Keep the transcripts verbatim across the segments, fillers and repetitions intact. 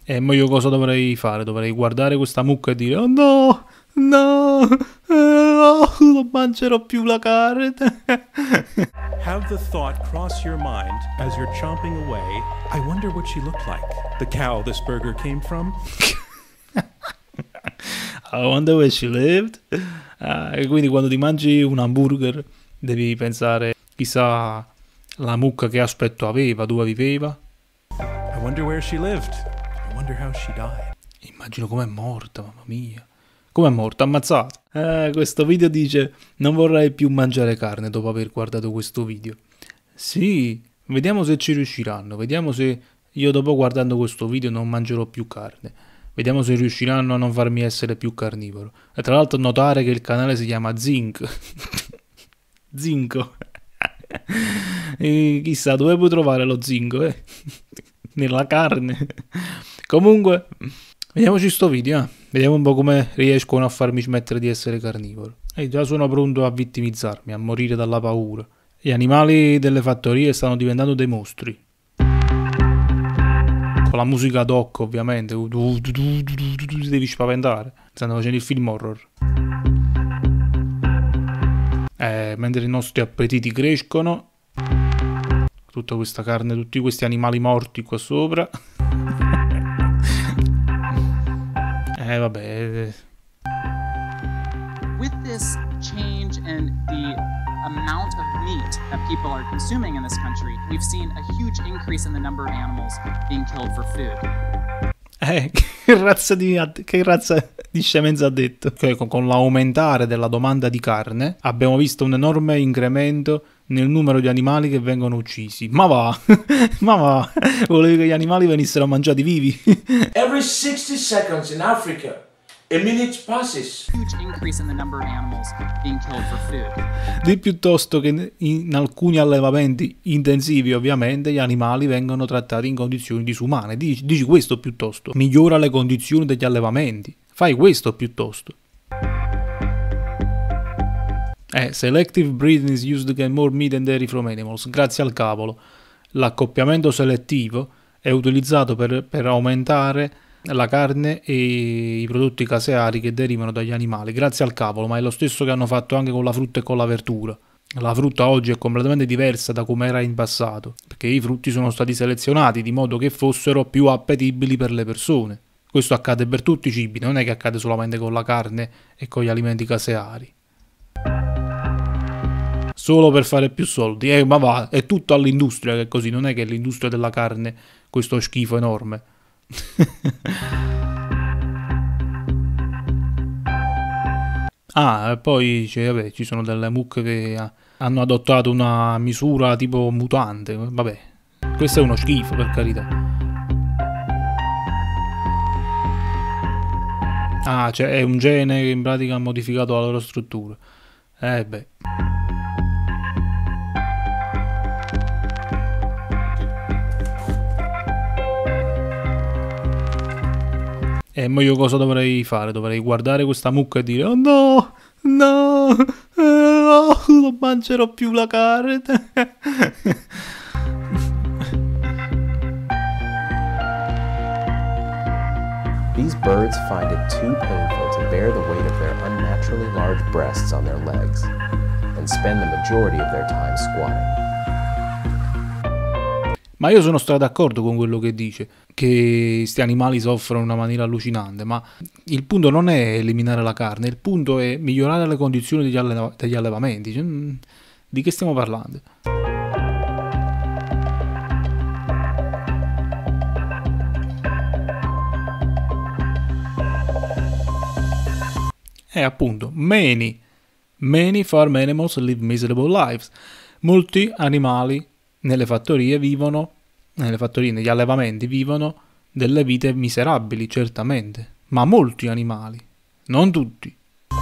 E mo io cosa dovrei fare? Dovrei guardare questa mucca e dire: oh no, no, no, non mangerò più la carne. Have the thought cross your mind as you're chomping away, I wonder what she looked like. The cow this burger came from? I wonder where she lived. Ah, e quindi quando ti mangi un hamburger devi pensare: chissà la mucca che aspetto aveva, dove viveva. I wonder where she lived. I wonder how she died. Immagino com'è morta, mamma mia. Com'è morta? Ammazzata. Eh, questo video dice: non vorrei più mangiare carne dopo aver guardato questo video. Sì, vediamo se ci riusciranno. Vediamo se io dopo guardando questo video non mangerò più carne. Vediamo se riusciranno a non farmi essere più carnivoro. E tra l'altro notare che il canale si chiama Zinc. Zinco. E chissà dove puoi trovare lo zinco, eh? Nella carne. Comunque, vediamoci sto video, eh? Vediamo un po' come riescono a farmi smettere di essere carnivoro. E già sono pronto a vittimizzarmi, a morire dalla paura. Gli animali delle fattorie stanno diventando dei mostri. Con la musica doc, ovviamente. Ti devi spaventare. Stanno facendo il film horror. Eh, mentre i nostri appetiti crescono, tutta questa carne, tutti questi animali morti qua sopra. Eh vabbè. With this change in the amount of meat that people are consuming in this country, we've seen a huge increase in the number of animals being killed for food. Eh, che razza di, che razza di scemenza ha detto? Cioè, con, con l'aumentare della domanda di carne abbiamo visto un enorme incremento nel numero di animali che vengono uccisi. Ma va, ma va, volevi che gli animali venissero mangiati vivi? Every sixty seconds in Africa, a minute passes. Huge increase in the number of animals being killed for food. Di piuttosto che in alcuni allevamenti intensivi, ovviamente, gli animali vengono trattati in condizioni disumane. Dici, dici questo piuttosto. Migliora le condizioni degli allevamenti. Fai questo piuttosto. Eh, selective breeding is used to get more meat and dairy from animals. Grazie al cavolo. L'accoppiamento selettivo è utilizzato per, per aumentare la carne e i prodotti caseari che derivano dagli animali. Grazie al cavolo, ma è lo stesso che hanno fatto anche con la frutta e con la verdura. La frutta oggi è completamente diversa da come era in passato, perché i frutti sono stati selezionati di modo che fossero più appetibili per le persone. Questo accade per tutti i cibi, non è che accade solamente con la carne e con gli alimenti caseari. Solo per fare più soldi, eh, ma va, è tutto all'industria che è così, non è che l'industria della carne, questo schifo enorme. Ah, e poi cioè, vabbè, ci sono delle mucche che ha, hanno adottato una misura tipo mutante. Vabbè, questo è uno schifo, per carità. Ah, cioè è un gene che in pratica ha modificato la loro struttura. Eh beh. E mo io cosa dovrei fare? Dovrei guardare questa mucca e dire: oh no, no, no, non mangerò più la carne. These birds find it too painful to bear the weight of their unnaturally large breasts on their legs and spend the majority of their time squatting. Ma io sono stato d'accordo con quello che dice, che questi animali soffrono in una maniera allucinante, ma il punto non è eliminare la carne, il punto è migliorare le condizioni degli, alleva degli allevamenti. Cioè, di che stiamo parlando? E appunto, many, many farm animals live miserable lives. Molti animali nelle fattorie vivono, nelle fattorie, negli allevamenti vivono delle vite miserabili, certamente, ma molti animali, non tutti.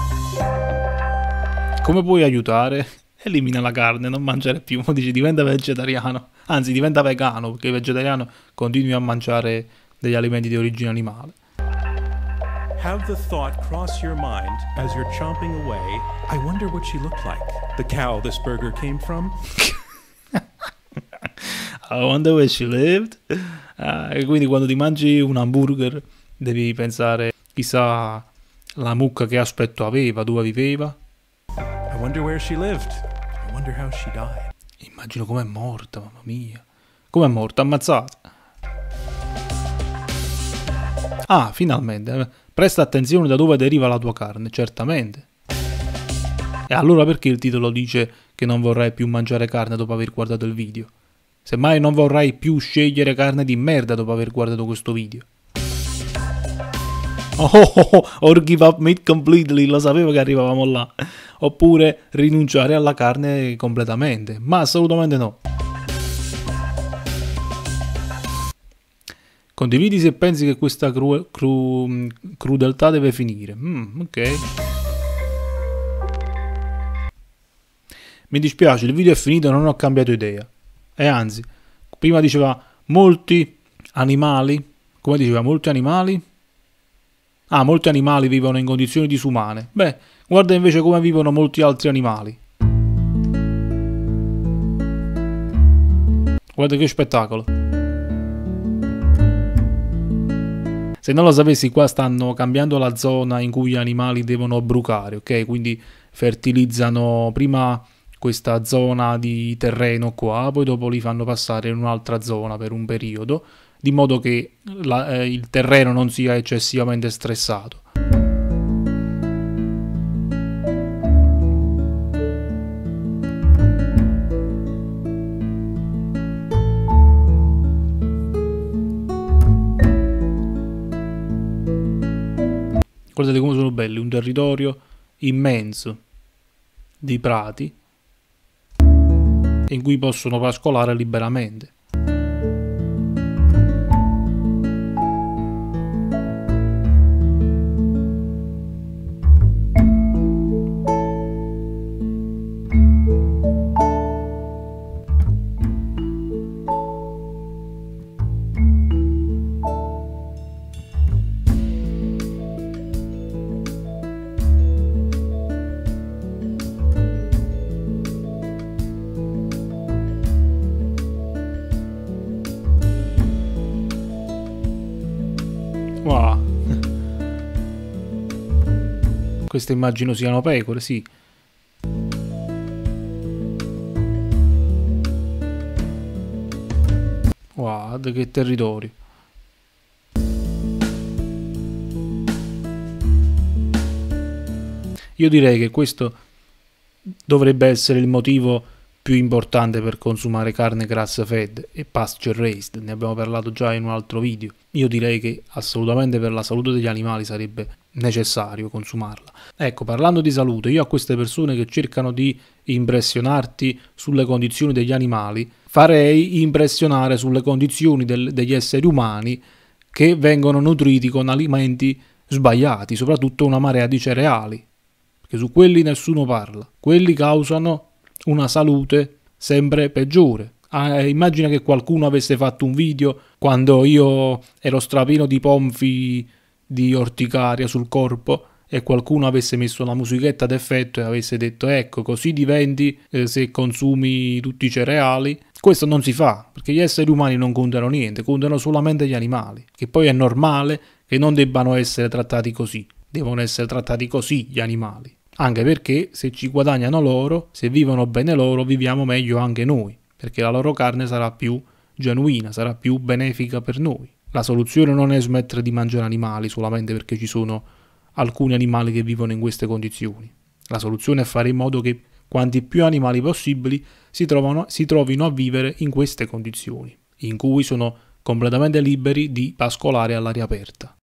Come puoi aiutare? Elimina la carne, non mangiare più, dici diventa vegetariano, anzi diventa vegano, perché vegetariano continui a mangiare degli alimenti di origine animale. Have the thought cross your mind as you're chomping away, I wonder what she looked like. The cow this burger came from? I wonder where she lived. Uh, e quindi quando ti mangi un hamburger devi pensare, chissà la mucca che aspetto aveva, dove viveva. I wonder where she lived. I wonder how she died. Immagino com'è morta, mamma mia. Com'è morta? Ammazzata. Ah, finalmente. Presta attenzione da dove deriva la tua carne, certamente. E allora perché il titolo dice che non vorrai più mangiare carne dopo aver guardato il video? Semmai non vorrai più scegliere carne di merda dopo aver guardato questo video. Oh, oh, oh, or give up meat completely, lo sapevo che arrivavamo là. Oppure rinunciare alla carne completamente, ma assolutamente no. Condividi se pensi che questa cru cru crudeltà deve finire. Mm, ok. Mi dispiace, il video è finito e non ho cambiato idea. E anzi, prima diceva molti animali, come diceva, molti animali? Ah, molti animali vivono in condizioni disumane. Beh, guarda invece come vivono molti altri animali. Guarda che spettacolo. Se non lo sapessi, qua stanno cambiando la zona in cui gli animali devono brucare, ok? Quindi fertilizzano prima questa zona di terreno qua, poi dopo li fanno passare in un'altra zona per un periodo, di modo che la, eh, il terreno non sia eccessivamente stressato. Guardate come sono belli, un territorio immenso di prati in cui possono pascolare liberamente. Wow. Queste immagino siano pecore, sì. Wow, che territorio. Io direi che questo dovrebbe essere il motivo più importante per consumare carne grass fed e pasture raised. Ne abbiamo parlato già in un altro video. Io direi che assolutamente per la salute degli animali sarebbe necessario consumarla. Ecco, parlando di salute, io a queste persone che cercano di impressionarti sulle condizioni degli animali, farei impressionare sulle condizioni del, degli esseri umani che vengono nutriti con alimenti sbagliati, soprattutto una marea di cereali, perché su quelli nessuno parla. Quelli causano una salute sempre peggiore. Ah, immagina che qualcuno avesse fatto un video quando io ero strapieno di ponfi di orticaria sul corpo e qualcuno avesse messo una musichetta d'effetto e avesse detto ecco così diventi eh, se consumi tutti i cereali. Questo non si fa, perché gli esseri umani non contano niente, contano solamente gli animali, che poi è normale che non debbano essere trattati così, devono essere trattati così gli animali, anche perché se ci guadagnano loro, se vivono bene loro, viviamo meglio anche noi, perché la loro carne sarà più genuina, sarà più benefica per noi. La soluzione non è smettere di mangiare animali solamente perché ci sono alcuni animali che vivono in queste condizioni. La soluzione è fare in modo che quanti più animali possibili si, trovano, si trovino a vivere in queste condizioni, in cui sono completamente liberi di pascolare all'aria aperta.